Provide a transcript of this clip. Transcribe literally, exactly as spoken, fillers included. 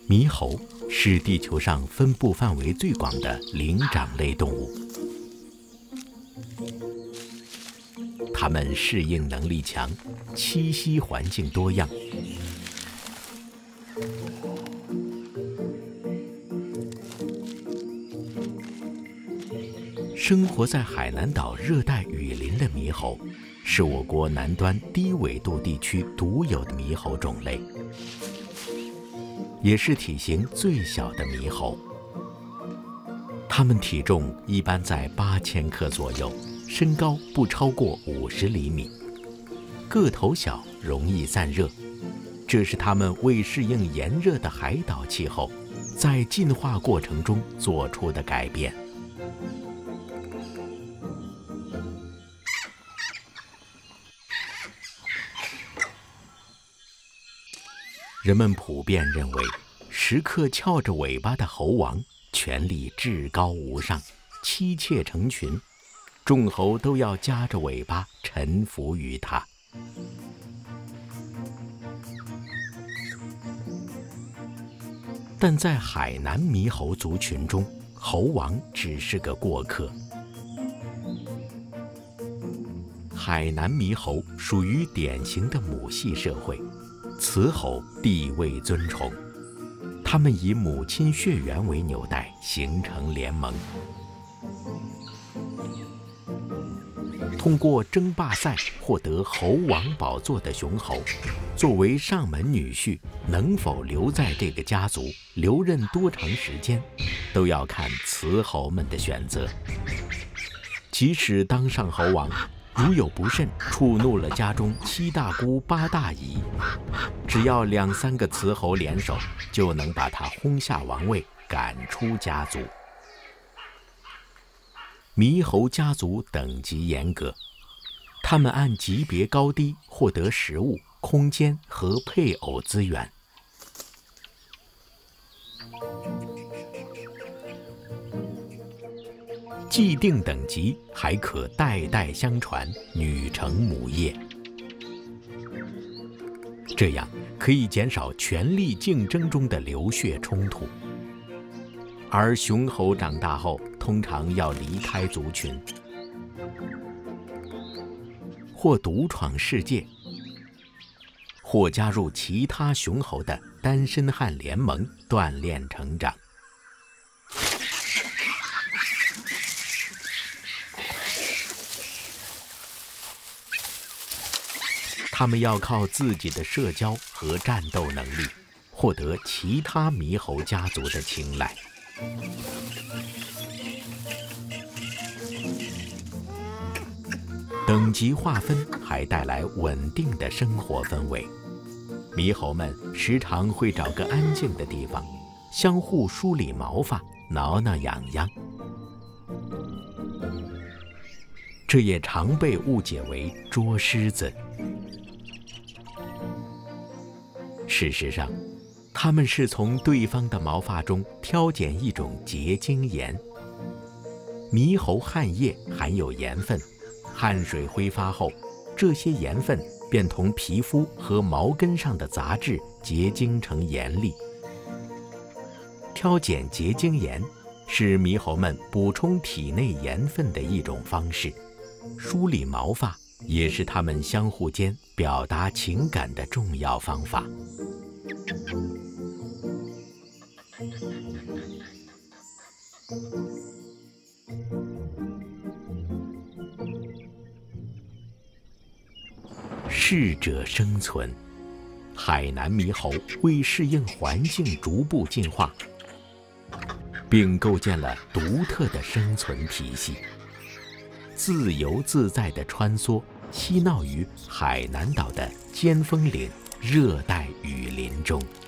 猕猴是地球上分布范围最广的灵长类动物，它们适应能力强，栖息环境多样。生活在海南岛热带雨林的猕猴，是我国南端低纬度地区独有的猕猴种类，也是体型最小的猕猴。它们体重一般在八千克左右，身高不超过五十厘米，个头小，容易散热。这是它们为适应炎热的海岛气候，在进化过程中做出的改变。人们普遍认为，时刻翘着尾巴的猴王权力至高无上，妻妾成群，众猴都要夹着尾巴臣服于他。但在海南猕猴族群中，猴王只是个过客。海南猕猴属于典型的母系社会，雌猴地位尊崇，它们以母亲血缘为纽带，形成联盟。通过争霸赛获得猴王宝座的雄猴，作为上门女婿，能否留在这个家族，留任多长时间，都要看雌猴们的选择。即使当上猴王，如有不慎触怒了家中七大姑八大姨，只要两三个雌猴联手，就能把他轰下王位，赶出家族。猕猴家族等级严格，他们按级别高低获得食物、空间和配偶资源。既定等级还可代代相传，女承母业，这样可以减少权力竞争中的流血冲突。而雄猴长大后，通常要离开族群，或独闯世界，或加入其他雄猴的单身汉联盟，锻炼成长。他们要靠自己的社交和战斗能力，获得其他猕猴家族的青睐。等级划分还带来稳定的生活氛围，猕猴们时常会找个安静的地方，相互梳理毛发，挠挠痒痒。这也常被误解为捉狮子。事实上，它们是从对方的毛发中挑拣一种结晶盐。猕猴汗液含有盐分，汗水挥发后，这些盐分便同皮肤和毛根上的杂质结晶成盐粒。挑拣结晶盐是猕猴们补充体内盐分的一种方式，梳理毛发也是它们相互间表达情感的重要方法。适者生存，海南猕猴为适应环境逐步进化，并构建了独特的生存体系，自由自在地穿梭嬉闹于海南岛的尖峰岭热带雨林中。